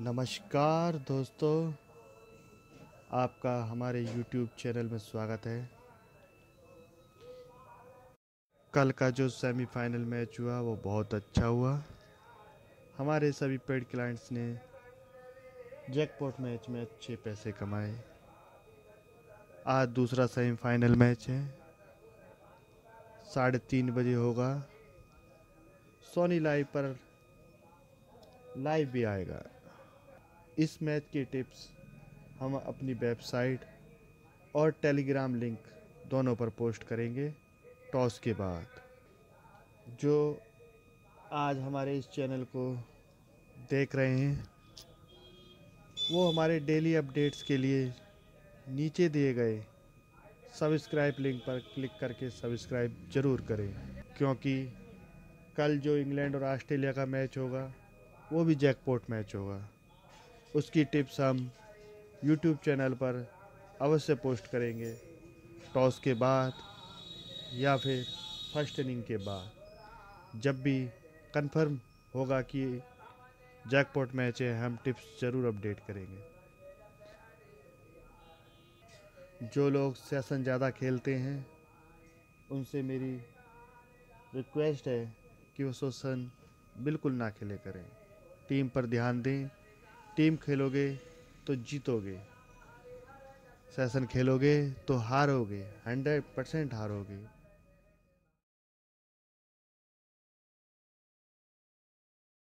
नमस्कार दोस्तों, आपका हमारे YouTube चैनल में स्वागत है। कल का जो सेमीफाइनल मैच हुआ वो बहुत अच्छा हुआ। हमारे सभी पेड क्लाइंट्स ने जैकपॉट मैच में अच्छे पैसे कमाए। आज दूसरा सेमीफाइनल मैच है, 3:30 बजे होगा। सोनी लाइव पर लाइव भी आएगा। इस मैच की टिप्स हम अपनी वेबसाइट और टेलीग्राम लिंक दोनों पर पोस्ट करेंगे टॉस के बाद। जो आज हमारे इस चैनल को देख रहे हैं वो हमारे डेली अपडेट्स के लिए नीचे दिए गए सब्सक्राइब लिंक पर क्लिक करके सब्सक्राइब ज़रूर करें, क्योंकि कल जो इंग्लैंड और ऑस्ट्रेलिया का मैच होगा वो भी जैकपॉट मैच होगा। उसकी टिप्स हम यूट्यूब चैनल पर अवश्य पोस्ट करेंगे टॉस के बाद या फिर फर्स्ट इनिंग के बाद। जब भी कंफर्म होगा कि जैकपॉट मैच है, हम टिप्स ज़रूर अपडेट करेंगे। जो लोग सेशन ज़्यादा खेलते हैं उनसे मेरी रिक्वेस्ट है कि वो सेशन बिल्कुल ना खेले करें। टीम पर ध्यान दें। टीम खेलोगे तो जीतोगे, सेशन खेलोगे तो हारोगे, 100% हारोगे।